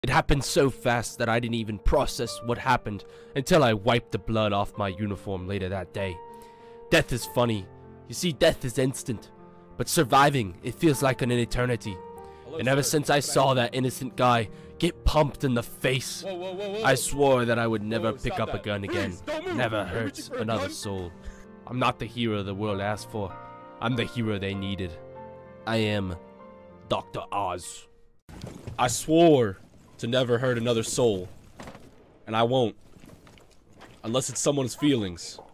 It happened so fast that I didn't even process what happened until I wiped the blood off my uniform later that day. Death is funny. You see, death is instant. But surviving, it feels like an eternity. And ever since I saw that innocent guy get pumped in the face, I swore that I would never pick up a gun again. Never hurt another soul. I'm not the hero the world asked for. I'm the hero they needed. I am Dr. Oz. I swore to never hurt another soul. And I won't. Unless it's someone's feelings.